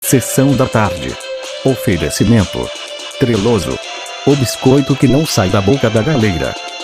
Sessão da tarde. Oferecimento: Treloso, o biscoito que não sai da boca da galera.